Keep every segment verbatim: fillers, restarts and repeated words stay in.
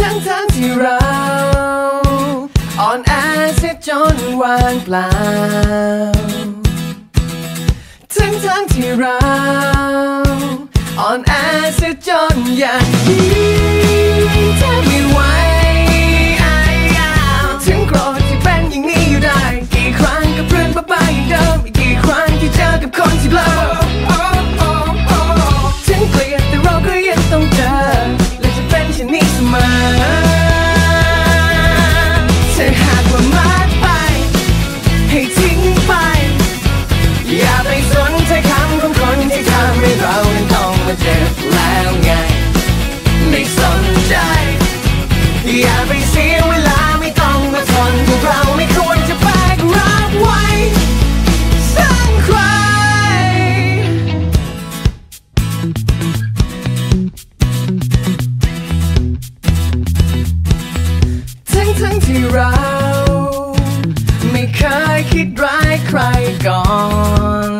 ทั้งทั้งที่เราอ่อนแอเสียจนวางเปล่าทั้งทั้งที่เราอ่อนแอเสียจนอยากยืนแทบไม่ไหวถึงโกรธที่เป็นอย่างนี้อยู่ได้กี่ครั้งกับเรื่องบ้าๆอย่างเดิมอีกกี่ครั้งที่เจอกับคนที่เบลอถึงเกลียดแต่เราก็ยังต้องเจอและจะเป็นเช่นนี้เสมอถ้าหากว่ามากไปให้ทิ้งไปอย่าไปสนใจคำของคนที่ทำให้เรานั้นต้องมาเจ็บแล้วไงไม่สนใจอย่าไปเสียเวลาไม่ต้องมาทนพวกเราไม่ควรจะแบกรับไว้สร้างใครทั้งทั้งที่เราไม่เคยคิดร้ายใครก่อน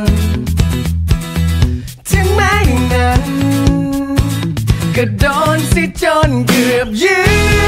ถึงแม้อย่างนั้นก็โดนสิจนเกือบยืน